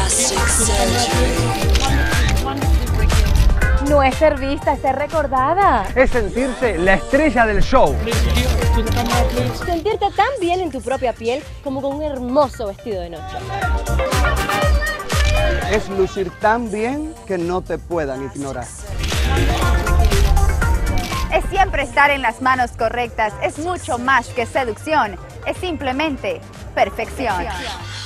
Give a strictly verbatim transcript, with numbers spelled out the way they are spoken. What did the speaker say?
Plastic surgery. No es ser vista, es ser recordada. Es sentirse la estrella del show. Sentirte tan bien en tu propia piel como con un hermoso vestido de noche. Es lucir tan bien que no te puedan ignorar. Es siempre estar en las manos correctas, es mucho más que seducción, es simplemente perfección.